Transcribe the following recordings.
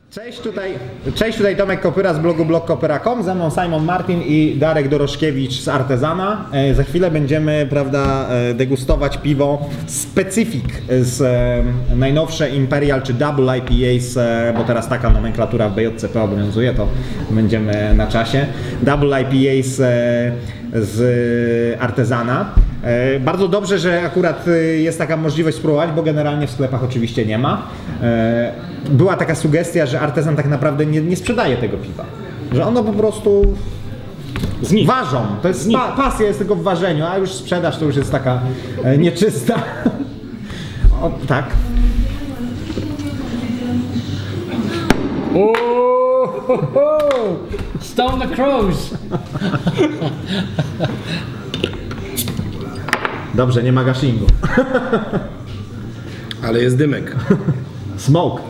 Cześć, tutaj Tomek Kopyra z blogu blogkopyra.com, ze mną Simon Martin i Darek Doroszkiewicz z Artezana. Za chwilę będziemy, prawda, degustować piwo Specific z najnowsze Imperial czy Double IPA, bo teraz taka nomenklatura w BJCP obowiązuje, to będziemy na czasie. Double IPA z Artezana. Bardzo dobrze, że akurat jest taka możliwość spróbować, bo generalnie w sklepach oczywiście nie ma. Była taka sugestia, że Artezan tak naprawdę nie sprzedaje tego piwa. Że ono po prostu ważą. To jest pasja jest tylko w ważeniu, a już sprzedaż to już jest taka nieczysta. O, tak. Stone the Crows! Dobrze, nie ma gashingu. Ale jest dymek. Smoke.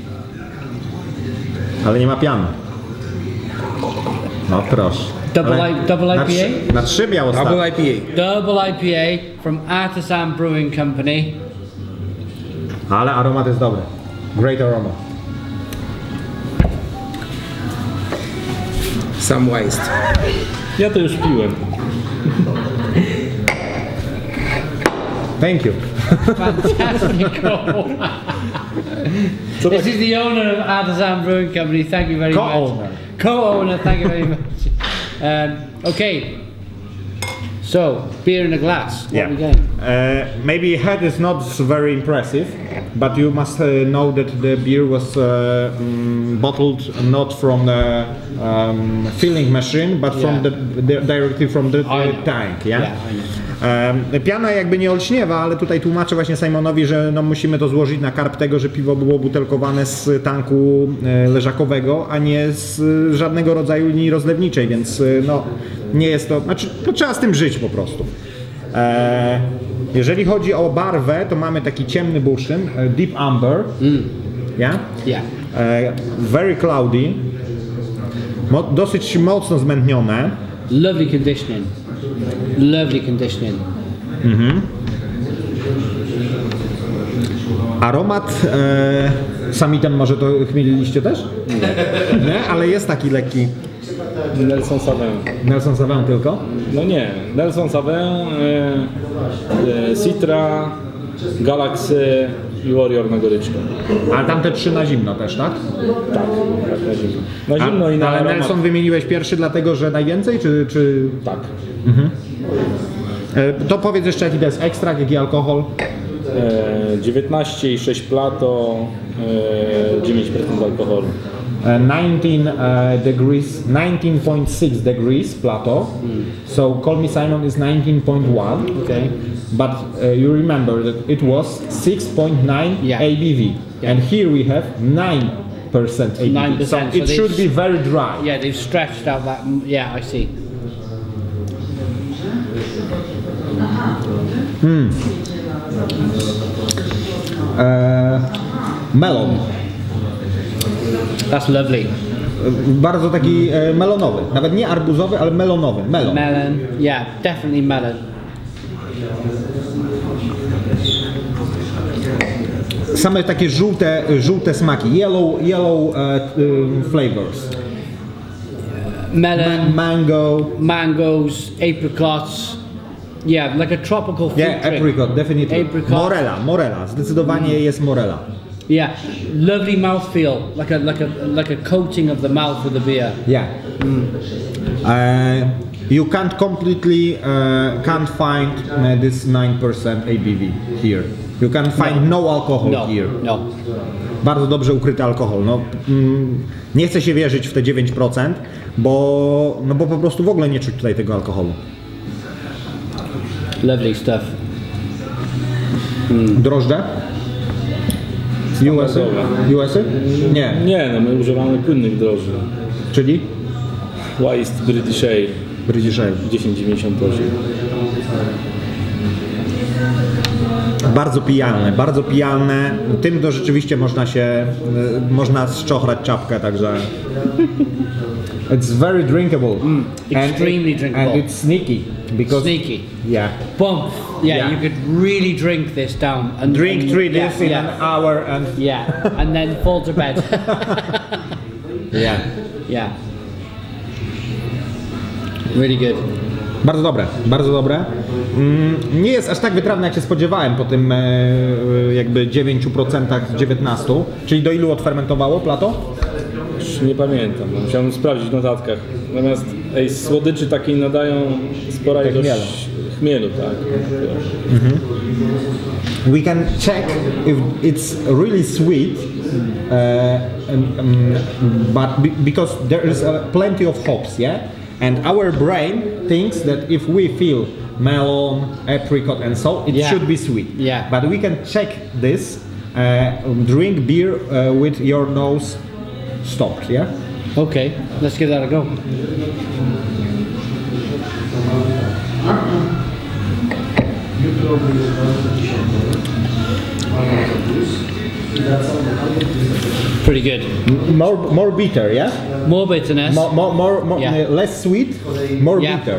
Ale nie ma piany. No proszę. Double IPA? Na 3 miało stać. Double IPA. Double IPA from Artisan Brewing Company. Ale aromat jest dobry. Great aroma. Sam waste. Ja to już piłem. Thank you. Fantastic. This is the owner of Artisan Brewing Company. Thank you very much. Co-owner. Co-owner, thank you very much. Okay. So, beer in a glass. What are we getting? Maybe head is not very impressive, but you must know that the beer was bottled not from the filling machine, but from directly from the tank. Yeah. I know. Piana jakby nie olśniewa, ale tutaj tłumaczę właśnie Simonowi, że no musimy to złożyć na karb tego, że piwo było butelkowane z tanku leżakowego, a nie z żadnego rodzaju linii rozlewniczej, więc no nie jest to, znaczy no, trzeba z tym żyć po prostu. Jeżeli chodzi o barwę, to mamy taki ciemny bursztyn, deep amber, yeah? Yeah. Very cloudy, dosyć mocno zmętnione. Lovely conditioning. Lovely conditioning. Aromat, samitem może to chmieliliście też? Nie, ale jest taki lekki. Nelson Sauvin. Nelson Sauvin tylko? No nie, Nelson Sauvin, Citra, Galaxy i Warrior na goryczkę. Ale tamte 3 na zimno też, tak? Tak, na zimno. Na zimno i na ale aromat. Nelson wymieniłeś pierwszy dlatego, że najwięcej, czy... Tak. To powiedz jeszcze jaki to jest ekstrakt, jaki alkohol? 19,6 plato, 9% alkoholu. 19.6 degrees plato. So Call Me Simon is 19.1. Okay. But you remember that it was 6.9 Yeah. ABV. Yeah. And here we have 9% ABV. 9%, So so it should be very dry. Yeah, they've stretched out that. Yeah, I see. Melon. That's lovely. Bardzo taki melonowy. Nawet nie arbuzowy, ale melonowy. Melon. Melon. Yeah, definitely melon. Same takie żółte smaki. Yellow flavors. Melon, Mango. mangoes, apricots. Yeah, like a tropical fruit Yeah, drink. apricot, definitely. Apricot. Morela. Zdecydowanie jest morela. Yeah, lovely mouthfeel, like a coating of the mouth with the beer. Yeah. You can't completely can't find this 9% ABV here. You can find no alcohol here. No. Bardzo dobrze ukryty alkohol. No, nie chcę się wierzyć w te 9%, bo po prostu w ogóle nie czuć tutaj tego alkoholu. Lovely stuff. Drożdże? USA? Nie. Nie, no my używamy płynnych drożdży. Czyli? Wise British Ale. British Ale. 10,98. Bardzo pijalne. Tym to rzeczywiście można zczochrać czapkę, także... It's very drinkable. Extremely drinkable. And it's sneaky. Because, Sneaky. Yeah. Boom. Yeah, Yeah. you could really drink this down. And Drink and, 3 this in an hour and... Yeah, and then fall to bed. Yeah. Yeah. Really good. Bardzo dobre. Nie jest aż tak wytrawne, jak się spodziewałem po tym jakby 9% z 19. Czyli do ilu odfermentowało plato? Już nie pamiętam, no, musiałem sprawdzić w notatkach. Natomiast słodyczy takiej nadają spora ilość chmielu, tak. We can check if it's really sweet, because there is plenty of hops, yeah? And our brain thinks that if we feel melon, apricot and so, it Yeah. should be sweet. Yeah. But we can check this, drink beer with your nose stopped, yeah? Okay, let's give that a go. Pretty good. More bitter, yeah? More bitterness. More Yeah. less sweet, more Yeah. bitter.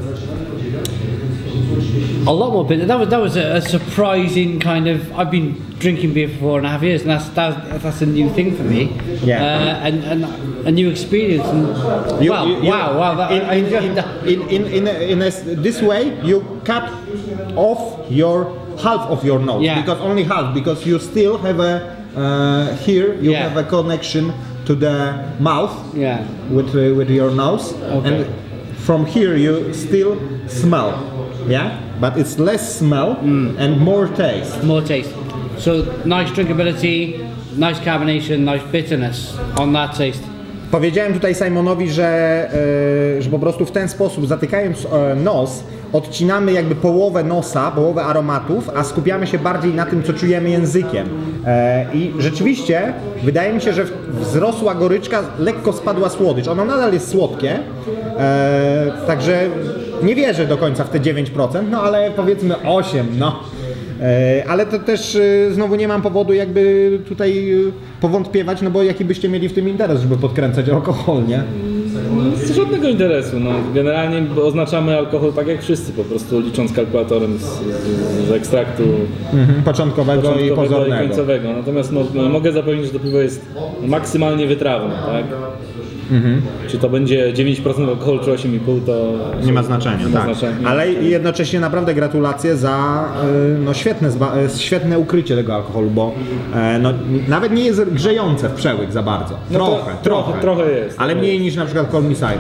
A lot more bitter. That was a surprising kind of. I've been drinking beer for 4.5 years, and that's a new thing for me. Yeah. And a new experience. And wow! That, I enjoyed that. This way you cut off your half of your nose, Yeah. because only half, because you still have a here you Yeah. have a connection to the mouth Yeah. with your nose, Okay. and from here you still smell, yeah, but it's less smell and more taste. More taste. So nice drinkability, nice carbonation, nice bitterness on that taste. Powiedziałem tutaj Simonowi, że po prostu w ten sposób, zatykając nos, odcinamy jakby połowę nosa, połowę aromatów, a skupiamy się bardziej na tym, co czujemy językiem. I rzeczywiście wydaje mi się, że wzrosła goryczka, lekko spadła słodycz. Ono nadal jest słodkie, także nie wierzę do końca w te 9%, no ale powiedzmy 8%, no. Ale to też znowu nie mam powodu jakby tutaj powątpiewać, no bo jaki byście mieli w tym interes, żeby podkręcać alkohol, nie? Z żadnego interesu, no. Generalnie oznaczamy alkohol tak jak wszyscy, po prostu licząc kalkulatorem z ekstraktu Początkowego i i pozornego. końcowego. Natomiast no, mogę zapewnić, że to piwo jest maksymalnie wytrawne, tak? Czy to będzie 9% alkoholu, czy 8,5%, to Nie ma znaczenia, nie ma tak. znaczenia. Ale jednocześnie naprawdę gratulacje za no, świetne ukrycie tego alkoholu, bo no, nawet nie jest grzejące w przełyk za bardzo. No to trochę jest. Ale mniej niż na przykład Call Me Simon.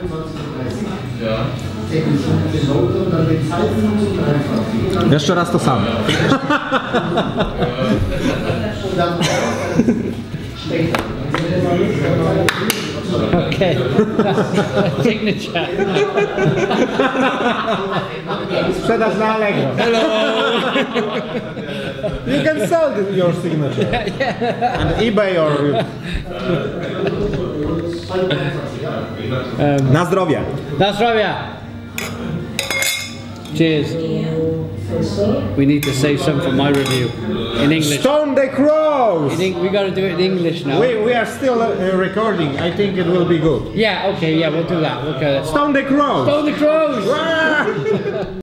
Jeszcze raz to samo. Okay. Signature. Sprzedaż na Allegro. Hello. You can sell your signature. On eBay or... Na zdrowie. Na zdrowie. Cheers. We need to say something for my review in English. Stone the Crows! We got to do it in English now. We are still recording. I think it will be good. Yeah, okay, yeah, we'll do that. Okay. Stone the Crows! Stone the Crows! Ah!